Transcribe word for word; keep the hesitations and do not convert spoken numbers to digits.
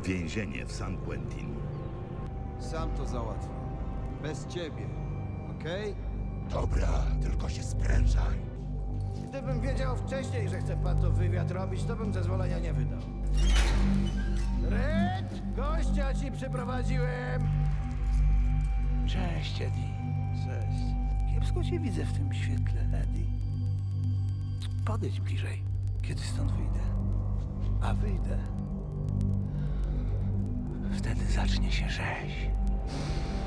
Więzienie w San Quentin. Sam to załatwię. Bez ciebie. Okej? Dobra, tylko się sprężaj. Gdybym wiedział wcześniej, że chce pan to wywiad robić, to bym zezwolenia nie wydał. Red, gościa ci przyprowadziłem. Cześć, Eddie. Cześć. Kiepsko cię widzę w tym świetle, Eddie. Podejdź bliżej, kiedy stąd wyjdę. A wyjdę. Wtedy zacznie się rzeź.